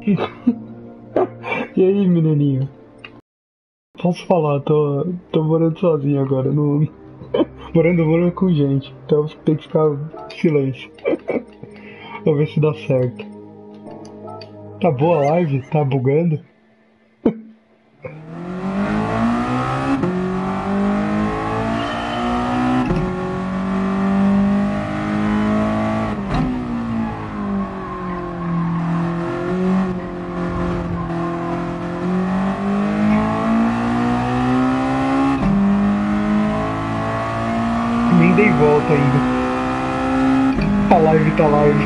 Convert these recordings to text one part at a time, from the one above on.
E aí, menininho? Posso falar, tô morando sozinho agora, não, morando com gente, então tem que ficar em silêncio. Vou ver se dá certo. Tá boa a live? Tá bugando? Nem dei volta ainda. Tá live, tá live.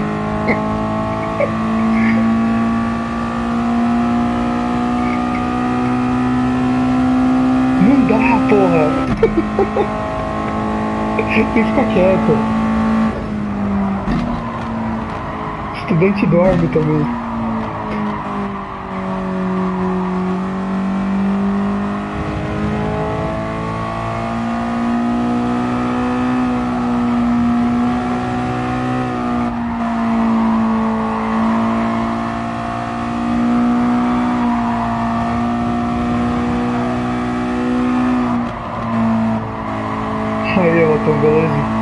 Não dá, porra! Tem que ficar quieto. Estudante dorme também. Aí, Elton, beleza?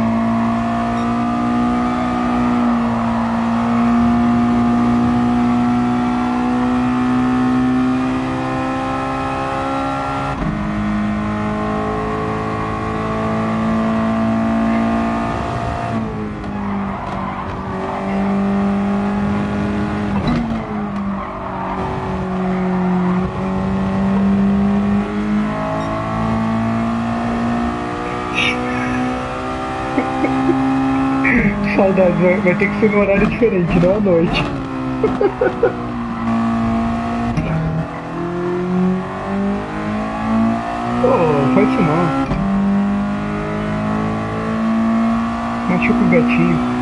Saudades, vai ter que ser no horário diferente, não à noite. Oh, faz isso não. Machuca o gatinho.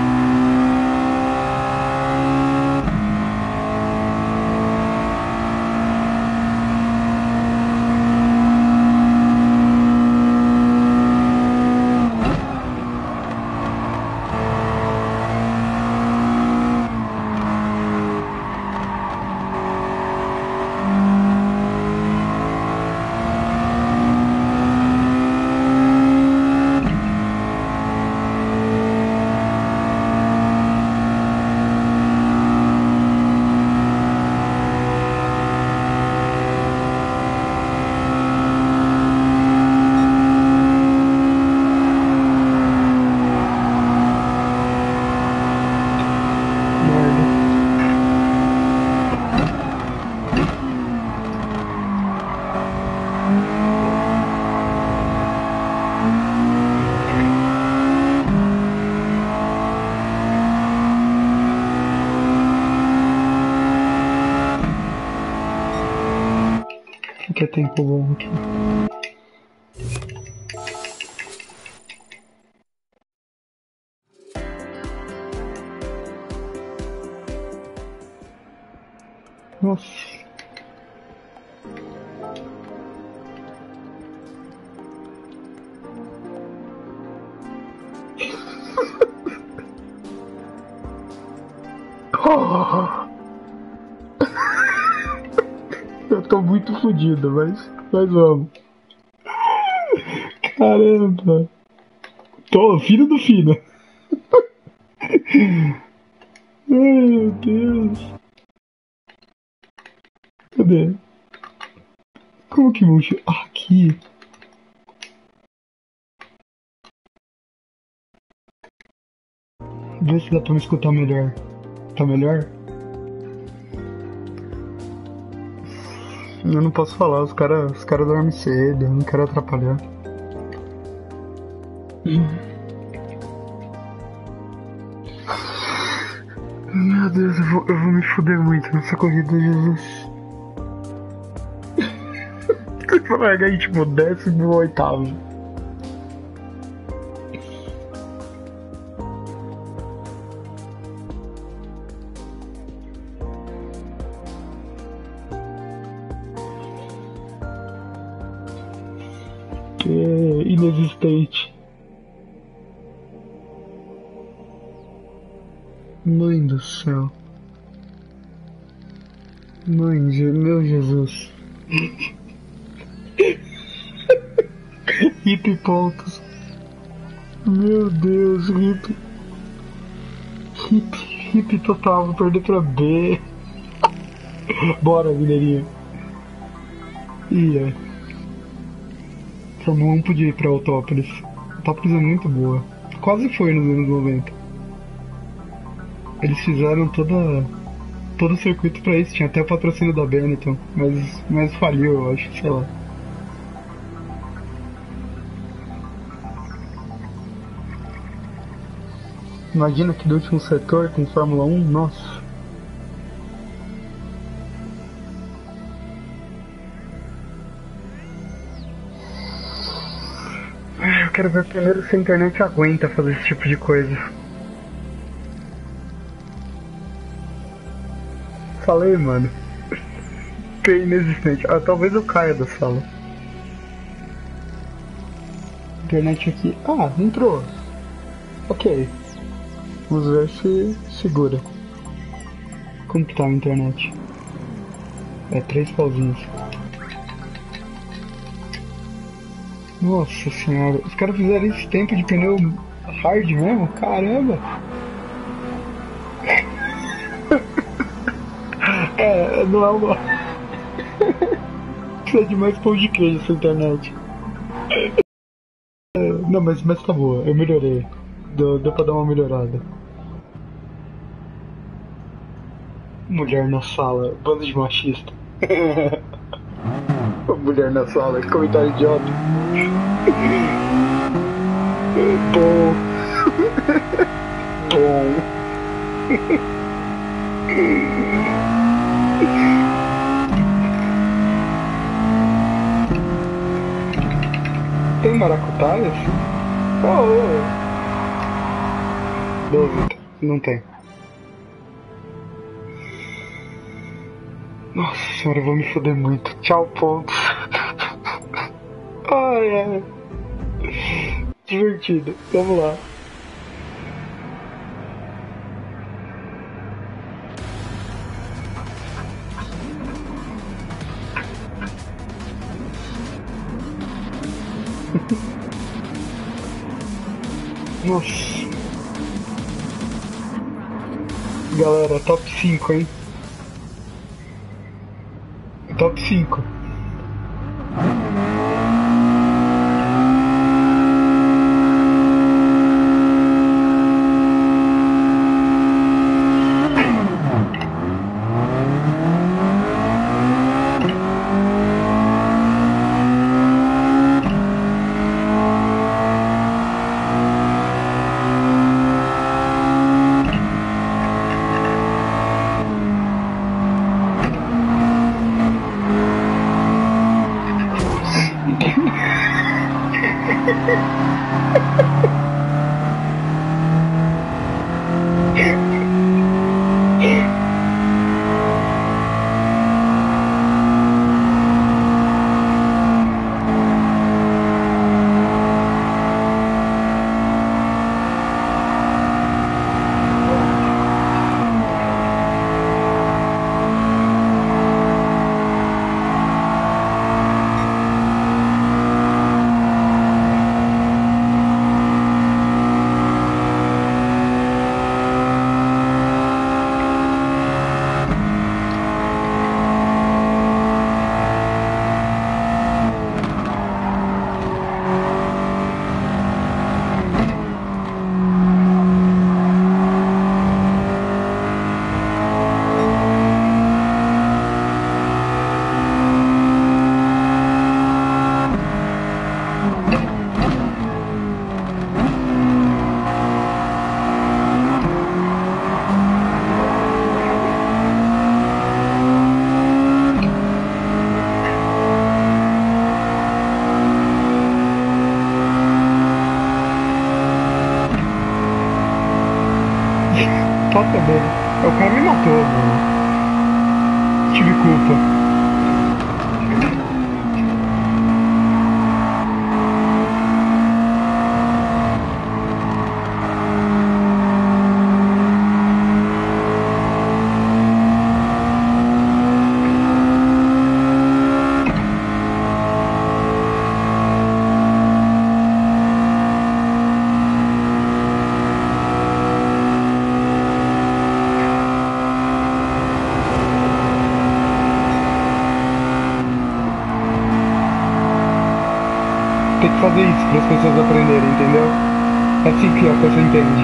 Merda. Que é tempo bom aqui. Nossa. Oh, eu tô muito fodido, mas vamos. Caramba. Tô, filho do filho. Ai, meu Deus. Cadê? Como que vou... Aqui. Vê se dá pra me escutar melhor. Tá melhor? Eu não posso falar, os cara dormem cedo, eu não quero atrapalhar. Meu Deus, eu vou me fuder muito nessa corrida, Jesus. Vai largar aí, tipo, 18º. Que é inexistente. Mãe do céu. Meu Jesus. Hip pontos. Meu Deus, hip. Hip total, vou perder pra B. Bora, mineirinho. Ih, só não podia ir pra Autópolis. Autópolis é muito boa. Quase foi nos anos 90. Eles fizeram todo o circuito pra isso. Tinha até o patrocínio da Benetton. Mas faliu, eu acho, sei lá. Imagina que do último setor tem Fórmula 1, nossa. Eu quero ver primeiro se a internet aguenta fazer esse tipo de coisa. Falei, mano. Que é inexistente. Ah, talvez eu caia da sala. Internet aqui. Ah, entrou. Ok. Vamos ver se segura. Como que tá a internet? É 3 pauzinhos. Nossa senhora, os caras fizeram esse tempo de pneu hard mesmo? Caramba! Não é uma. Precisa de mais pão de queijo essa internet. Não, mas tá boa, eu melhorei. Deu pra dar uma melhorada. Mulher na sala, bando de machista. Mulher na sala, comentário idiota. Bom. Bom. Tem maracutaias? Oh. Dúvida, não tem. Nossa senhora, eu vou me foder muito. Tchau, pontos. Ai, ai. Divertido. Vamos lá. Nossa. Galera, top 5, hein? Top 5. Toca dele. O cara me matou, mano. Tive culpa. Tem que fazer isso para as pessoas aprenderem, entendeu? É assim que a pessoa entende.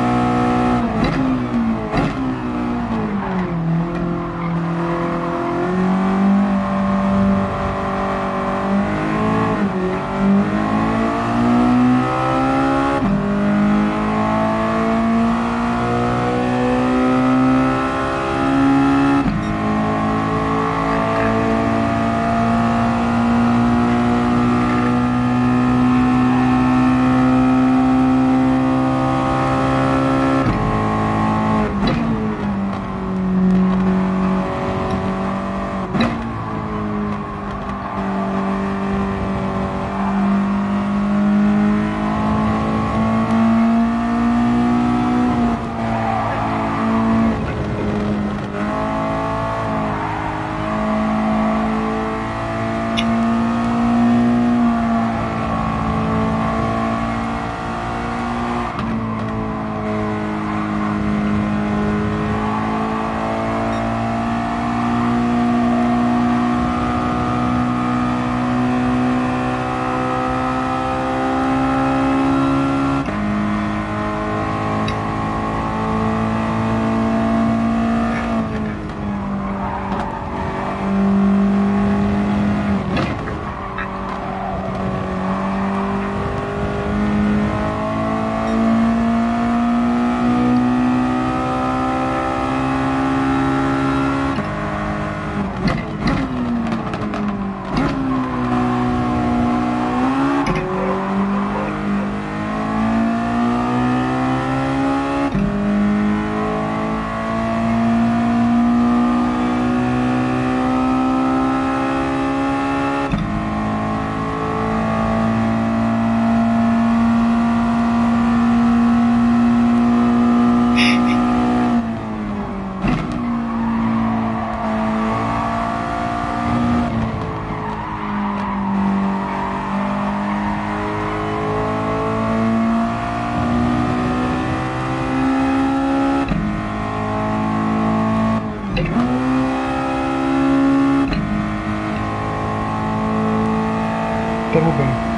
Tamo bem.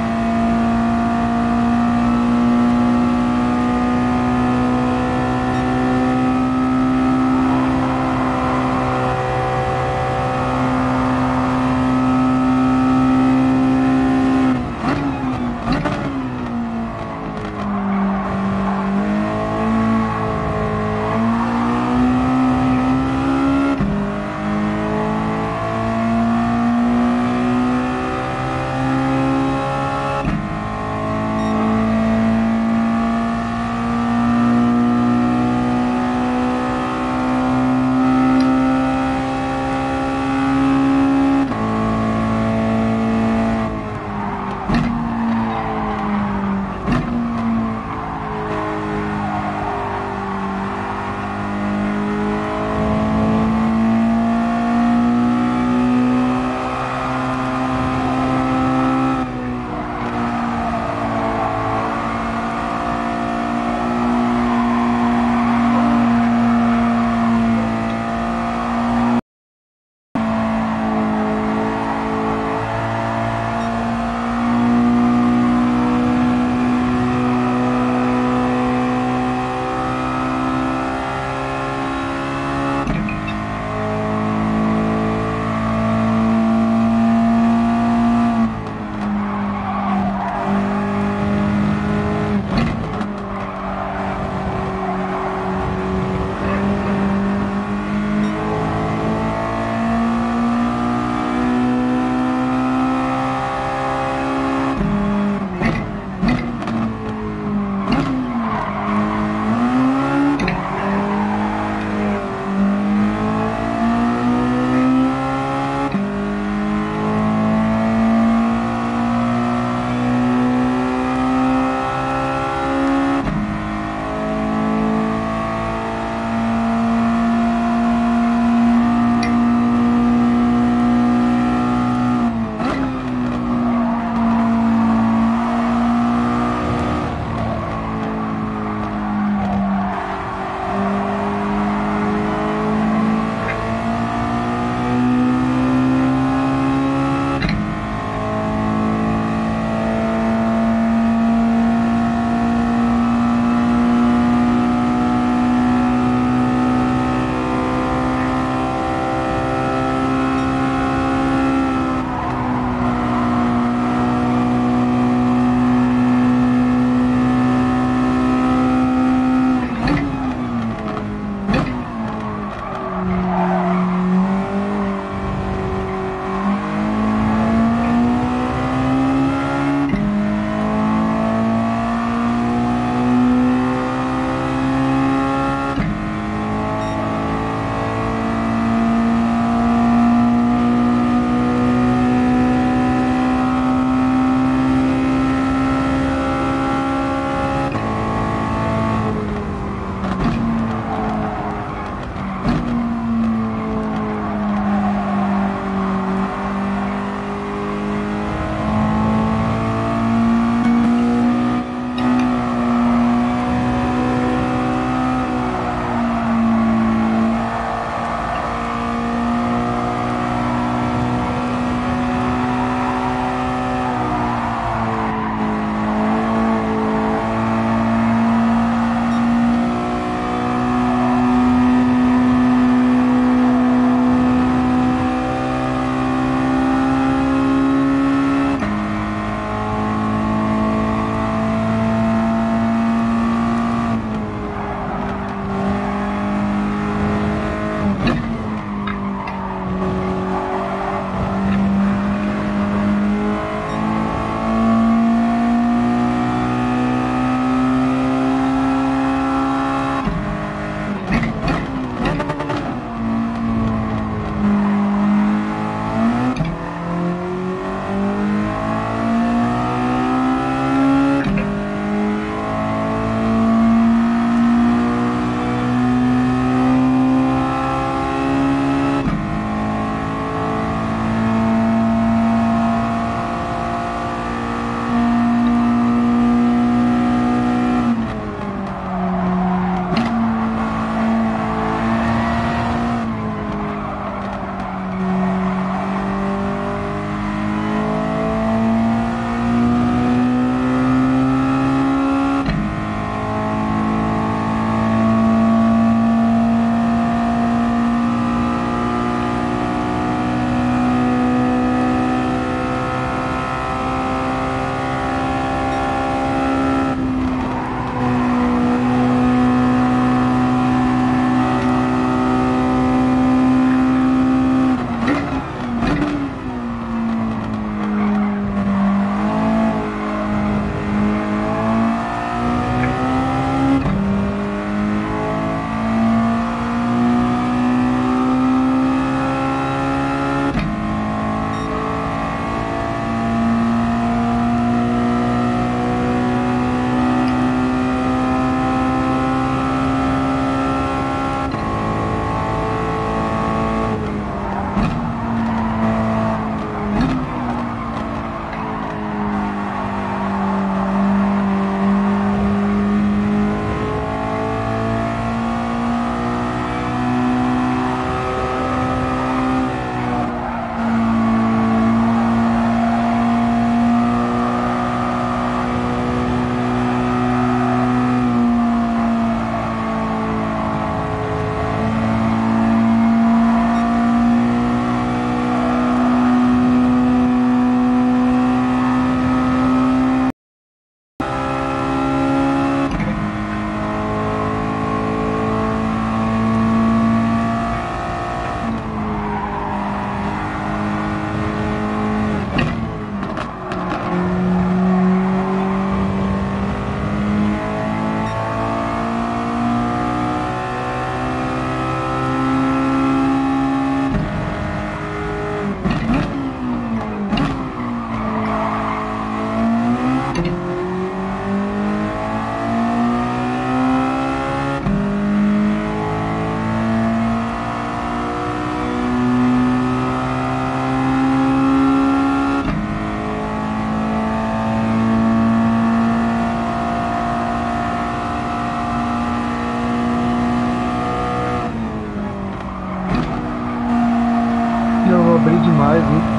abrir demais, né?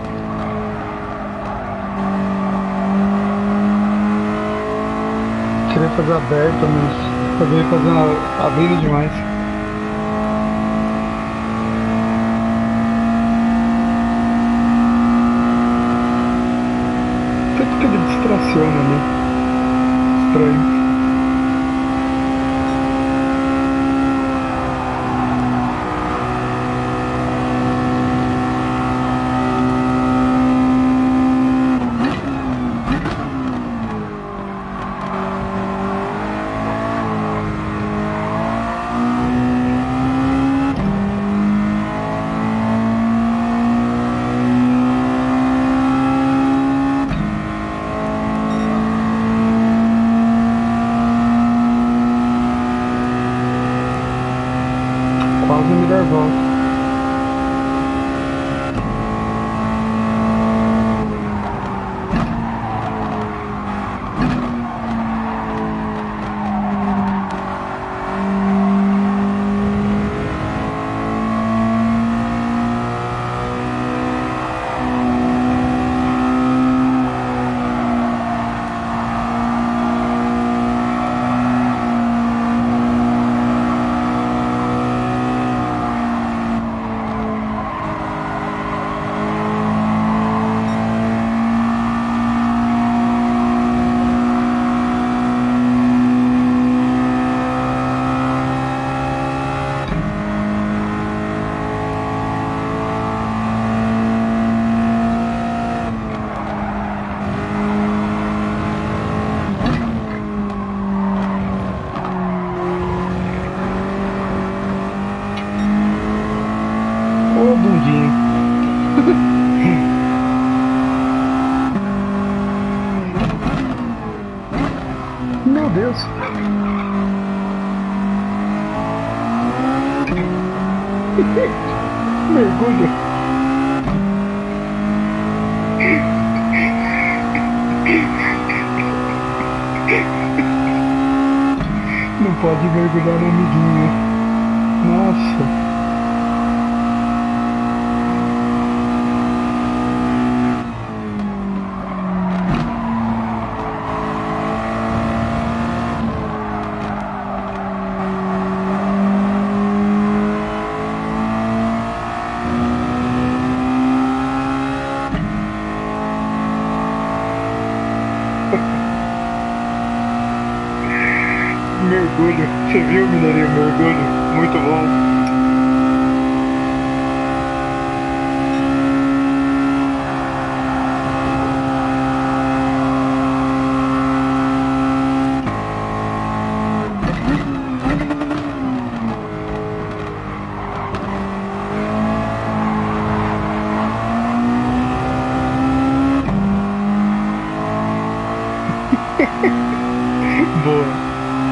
Queria fazer aberta, mas acabei fazendo abrindo demais. Tanto que ele distraciona, né? Estranho. Quase me der volta. Ô bundinha. Meu Deus. Mergulho. Não pode mergulhar no amiguinho. Nossa. Mergulho. Você viu, Mineirinho? Mergulho. Muito bom. Boa.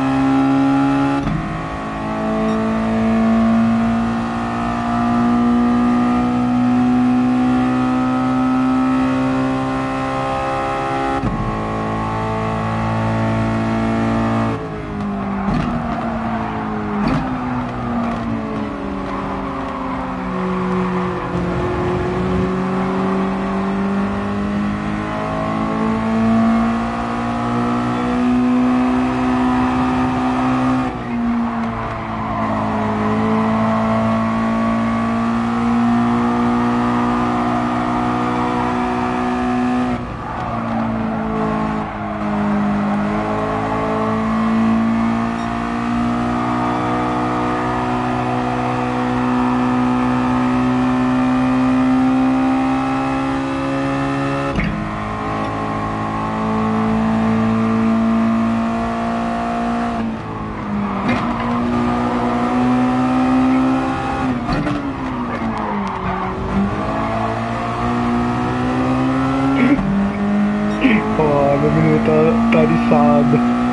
Ó, meu menino tá eriçado.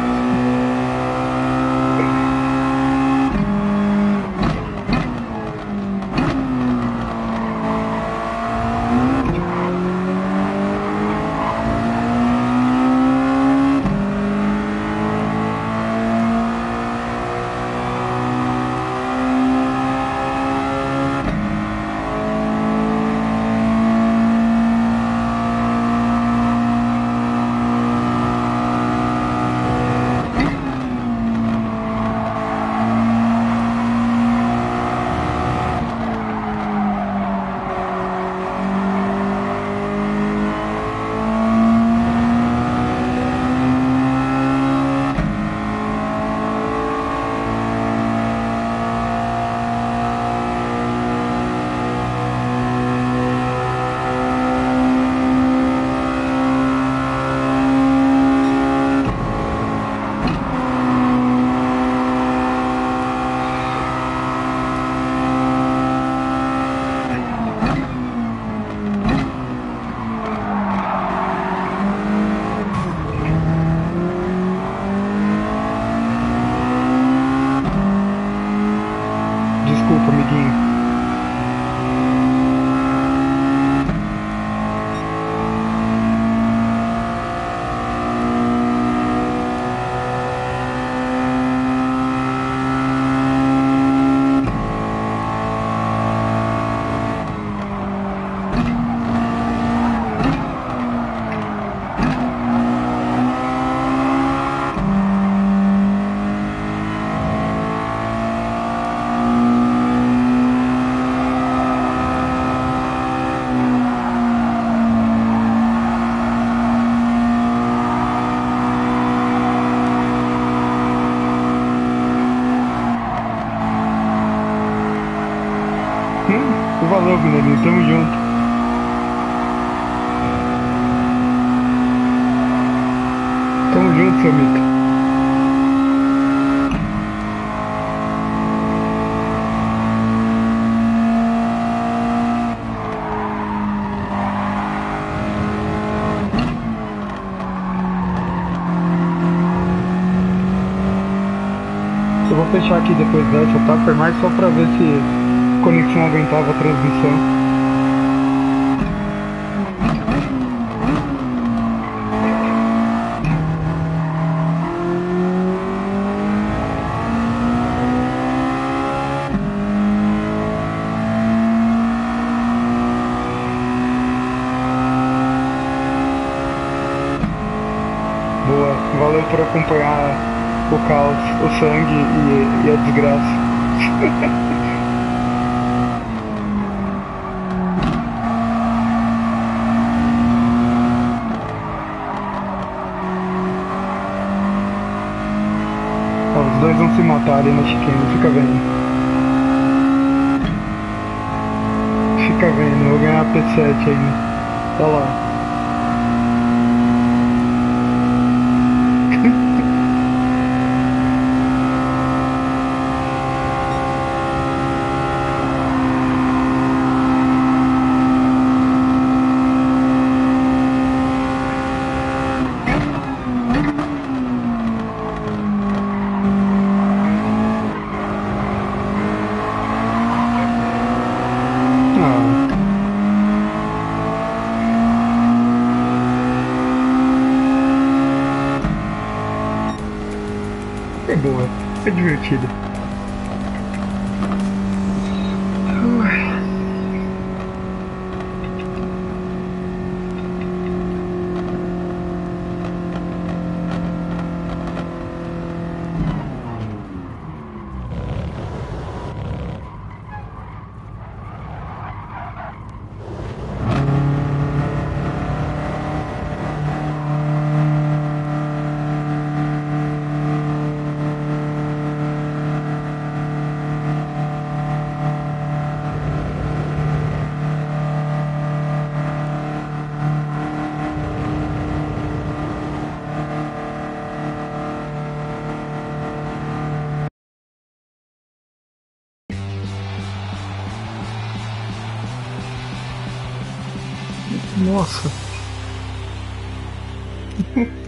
tamo junto. Tamo junto, seu mito. Eu vou fechar aqui depois dessa, tá? Foi mais só pra ver se a conexão aguentava a transmissão. Boa, valeu por acompanhar o caos, o sangue e a desgraça. Ó, os dois vão se matar ali na chicane, fica vendo. Fica vendo, vou ganhar P7 ainda. Tá lá. Ah, foi boa, foi divertida. Nossa.